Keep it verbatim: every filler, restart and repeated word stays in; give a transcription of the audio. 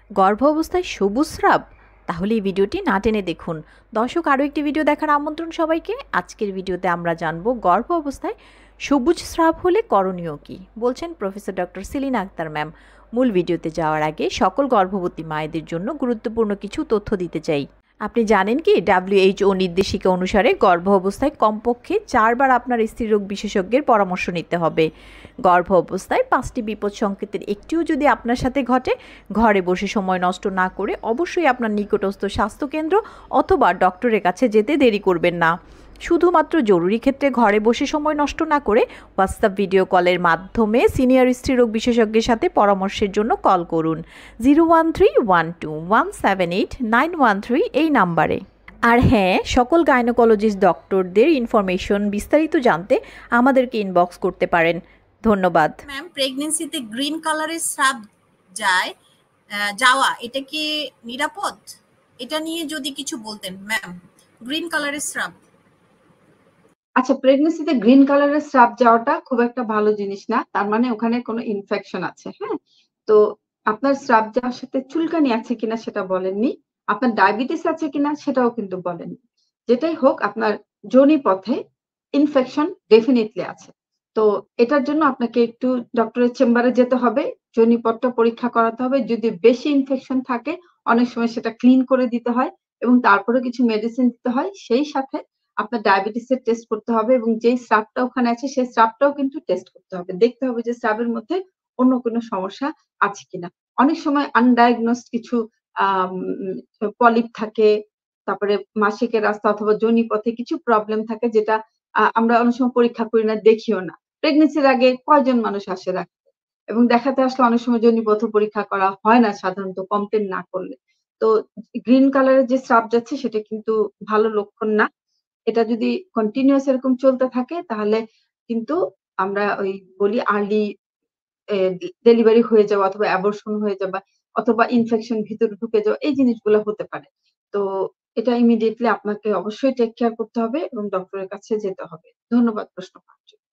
গর্ভ অবস্থায় সবুজ স্রাব? তাহলে এই ভিডিওটি না টেনে দেখুন। দর্শক, আরও একটি ভিডিও দেখার আমন্ত্রণ সবাইকে। আজকের ভিডিওতে আমরা জানব গর্ভ অবস্থায় সবুজ স্রাব হলে করণীয় কী, বলছেন professor doctor Selina Akhter ma'am. মূল ভিডিওতে যাওয়ার আগে সকল গর্ভবতী মায়েদের জন্য গুরুত্বপূর্ণ কিছু তথ্য দিতে চাই। আপনি জানেন কি, ডাব্লিউএইচও নির্দেশিকা অনুসারে গর্ভ অবস্থায় কমপক্ষে চারবার আপনার স্ত্রীরোগ বিশেষজ্ঞের পরামর্শ নিতে হবে। গর্ভ অবস্থায় পাঁচটি বিপদ সংকেতের একটিও যদি আপনার সাথে ঘটে, ঘরে বসে সময় নষ্ট না করে অবশ্যই আপনার নিকটস্থ স্বাস্থ্যকেন্দ্র অথবা ডক্টরের কাছে যেতে দেরি করবেন না। শুধুমাত্র জরুরি ক্ষেত্রে ঘরে বসে সময় নষ্ট না করে হোয়াটসঅ্যাপ ভিডিও কলের মাধ্যমে সিনিয়র স্ত্রীরোগ বিশেষজ্ঞের সাথে পরামর্শের জন্য কল করুন zero one three one two one seven eight nine one three এই নাম্বারে। আর হ্যাঁ, সকল গাইনোকোলজিস্ট ডক্টরদের ইনফরমেশন বিস্তারিত জানতে আমাদেরকে ইনবক্স করতে পারেন। ধন্যবাদ। ম্যাম, প্রেগন্যান্সিতে গ্রিন কালারের স্রাব যায় যাওয়া এটা কি নিরাপদ? এটা নিয়ে যদি কিছু বলতেন ম্যাম। গ্রিন কালারের স্রাব, আচ্ছা, প্রেগন্যান্সিতে গ্রিন কালারের স্রাব যাওয়াটা খুব একটা ভালো জিনিস না। তার মানে ওখানে কোনো ইনফেকশন আছে। হ্যাঁ, তো আপনার স্রাব যাওয়ার সাথে চুলকানি আছে কিনা সেটা বলেননি, আপনার ডায়াবেটিস আছে কিনা সেটাও কিন্তু বলেননি। যেটাই হোক, আপনার যোনি পথে ইনফেকশন ডেফিনেটলি আছে। তো এটার জন্য আপনাকে একটু ডক্টরের চেম্বারে যেতে হবে, যোনি পথটা পরীক্ষা করাতে হবে। যদি বেশি ইনফেকশন থাকে অনেক সময় সেটা ক্লিন করে দিতে হয় এবং তারপরে কিছু মেডিসিন দিতে হয়। সেই সাথে আপনার ডায়াবেটিসের টেস্ট করতে হবে এবং যেই স্রাবটা ওখানে আছে সেই স্রাবটাও কিন্তু টেস্ট করতে হবে। দেখতে হবে যে স্রাবের মধ্যে অন্য কোনো সমস্যা আছে কিনা। অনেক সময় আনডায়াগনোসড কিছু আম পলিপ থাকে, তারপরে মাসিকের রাস্তা অথবা যোনিপথে কিছু প্রবলেম থাকে যেটা আ আমরা অনেক সময় পরীক্ষা করি না, দেখিও না। প্রেগন্যান্সির আগে কয়জন মানুষ আসে দেখাতে? এবং দেখাতে আসলে অনেক সময় যোনিপথ পরীক্ষা করা হয় না সাধারণত, কমপ্লেইন না করলে। তো গ্রিন কালারের যে স্রাব যাচ্ছে সেটা কিন্তু ভালো লক্ষণ না। এটা যদি কন্টিনিউয়াস এরকম চলতে থাকে তাহলে কিন্তু আমরা ওই বলি আর্লি এ ডেলিভারি হয়ে যাওয়া অথবা অ্যাবরশন হয়ে যাওয়া অথবা ইনফেকশন ভিতরে ঢুকে যাওয়া, এই জিনিসগুলো হতে পারে। তো এটা ইমিডিয়েটলি আপনাকে অবশ্যই টেক কেয়ার করতে হবে এবং ডক্টরের কাছে যেতে হবে। ধন্যবাদ প্রশ্ন করার জন্য।